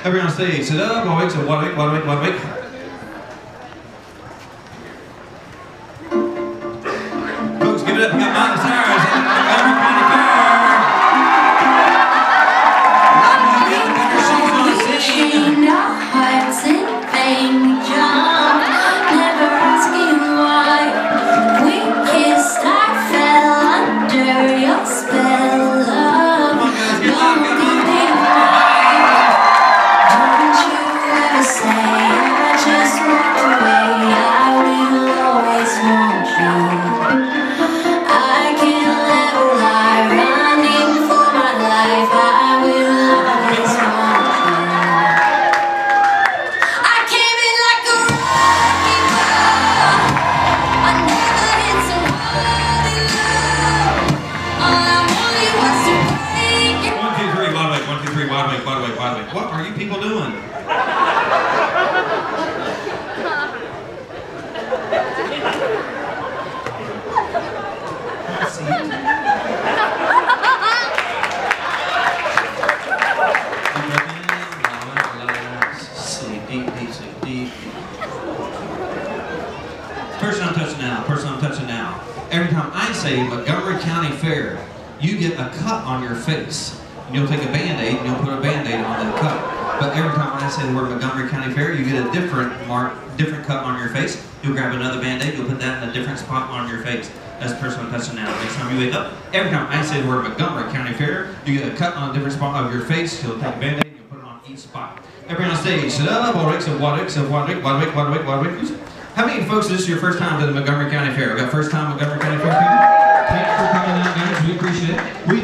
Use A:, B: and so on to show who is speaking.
A: Everyone on stage, sit up, wide awake, so wide awake, wide awake, wide awake. Folks, give it up, we got Mountain Stars and Montgomery County Fair. What are you people doing? Sleep deep, deep, sleep deep. Person I'm touching now, person I'm touching now. Every time I say Montgomery County Fair, you get a cut on your face. And you'll take a Band-Aid and you'll put a Band-Aid on the cut. But every time I say the word Montgomery County Fair, you get a different cut on your face. You'll grab another Band-Aid, you'll put that in a different spot on your face. That's the person I'm touching now. Next time you wake up, every time I say the word Montgomery County Fair, you get a cut on a different spot of your face. You'll take a Band-Aid and you'll put it on each spot. Everyone on stage, sit up, wide awake, so wide awake, so wide awake, wide awake, wide awake, wide awake. How many folks, this is your first time to the Montgomery County Fair? We got first time Montgomery County Fair people? Thanks for coming out, guys. We appreciate it.